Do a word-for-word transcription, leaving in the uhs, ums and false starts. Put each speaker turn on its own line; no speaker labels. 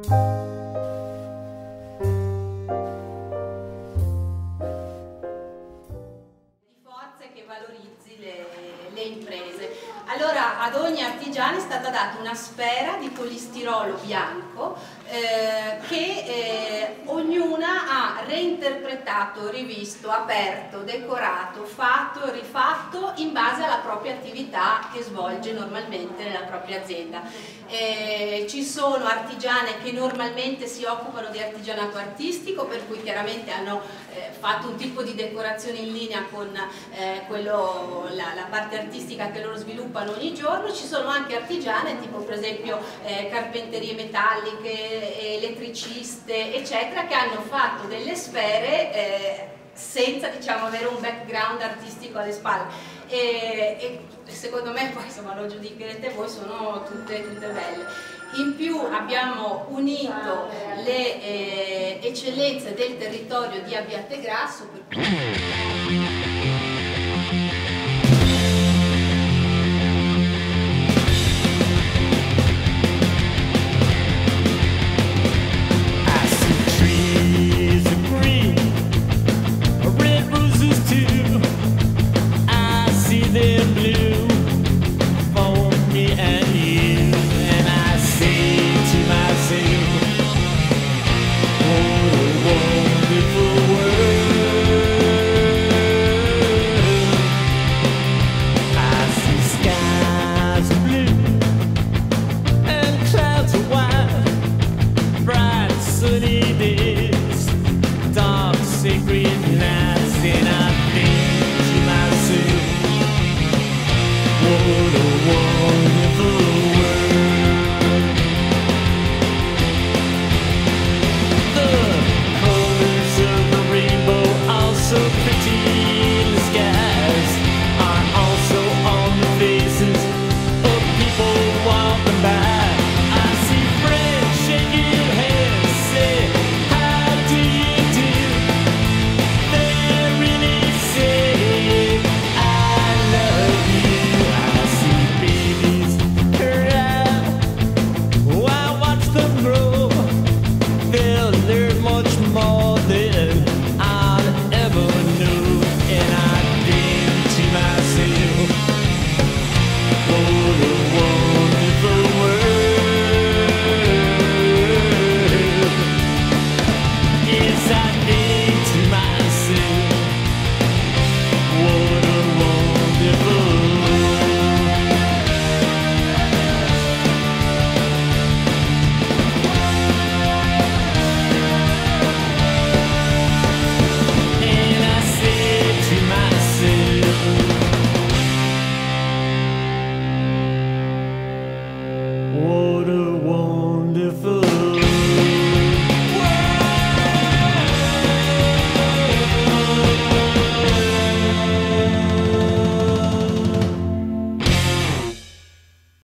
Che valorizzi le, le imprese. Allora ad ogni artigiano è stata data una sfera di polistirolo bianco eh, che eh, ognuna ha reinterpretato, rivisto, aperto, decorato, fatto e rifatto in base alla propria attività che svolge normalmente nella propria azienda. Eh, ci sono artigiane che normalmente si occupano di artigianato artistico, per cui chiaramente hanno eh, fatto un tipo di decorazione in linea con eh, quello, la, la parte artistica che loro sviluppano ogni giorno. Ci sono anche artigiane tipo per esempio eh, carpenterie metalliche, elettriciste eccetera, che hanno fatto delle sfere eh, senza, diciamo, avere un background artistico alle spalle. E, e secondo me, poi insomma lo giudicherete voi, sono tutte, tutte belle. In più abbiamo unito le eh, eccellenze del territorio di Abbiategrasso. Per...